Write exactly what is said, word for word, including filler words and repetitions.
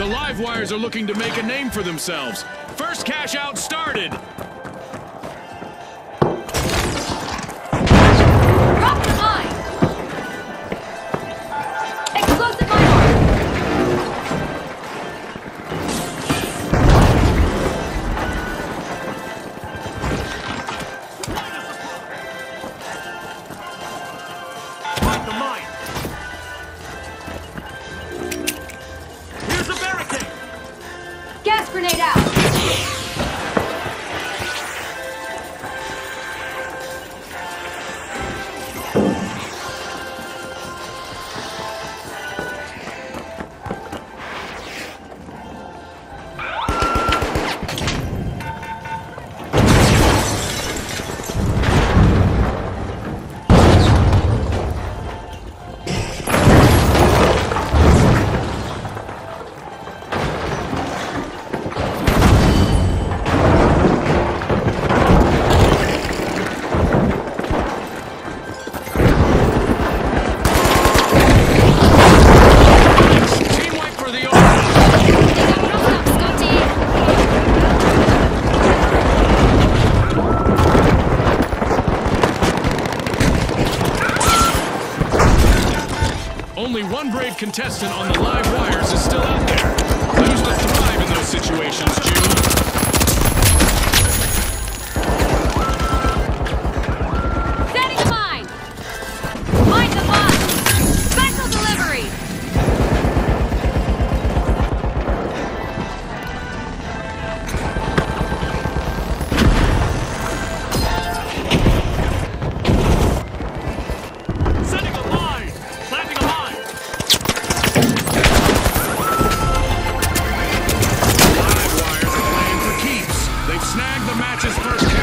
Livewires are looking to make a name for themselves. First cash out started. Drop the mine. Explosive mine arm. Find the mine. Here's a barricade. Gas grenade out. Only one brave contestant on the live wires is still out there. Who's to thrive in those situations, June? Setting a mine. Mine the bomb. Special delivery. Setting a mine. Planting a mine. Live wires are playing for keeps. They've snagged the match's first